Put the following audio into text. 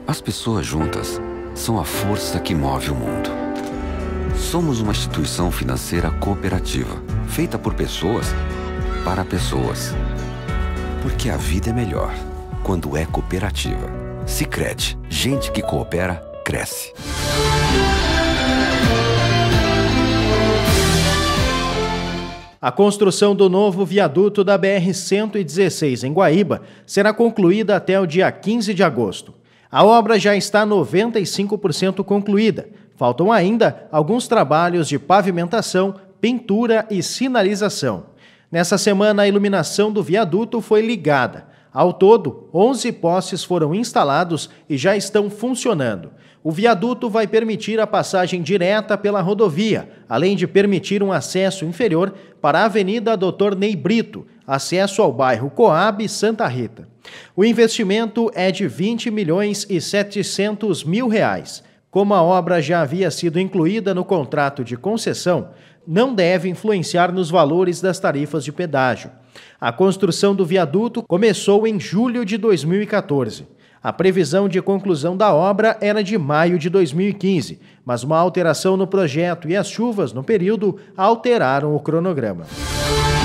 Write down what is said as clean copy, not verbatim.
As pessoas juntas são a força que move o mundo. Somos uma instituição financeira cooperativa, feita por pessoas para pessoas. Porque a vida é melhor quando é cooperativa. Sicredi, gente que coopera, cresce. A construção do novo viaduto da BR-116 em Guaíba será concluída até o dia 15 de agosto. A obra já está 95% concluída. Faltam ainda alguns trabalhos de pavimentação, pintura e sinalização. Nessa semana, a iluminação do viaduto foi ligada. Ao todo, 11 postes foram instalados e já estão funcionando. O viaduto vai permitir a passagem direta pela rodovia, além de permitir um acesso inferior para a Avenida Dr. Ney Brito, acesso ao bairro Coab e Santa Rita. O investimento é de R$20.700.000. Como a obra já havia sido incluída no contrato de concessão, não deve influenciar nos valores das tarifas de pedágio. A construção do viaduto começou em julho de 2014. A previsão de conclusão da obra era de maio de 2015, mas uma alteração no projeto e as chuvas no período alteraram o cronograma.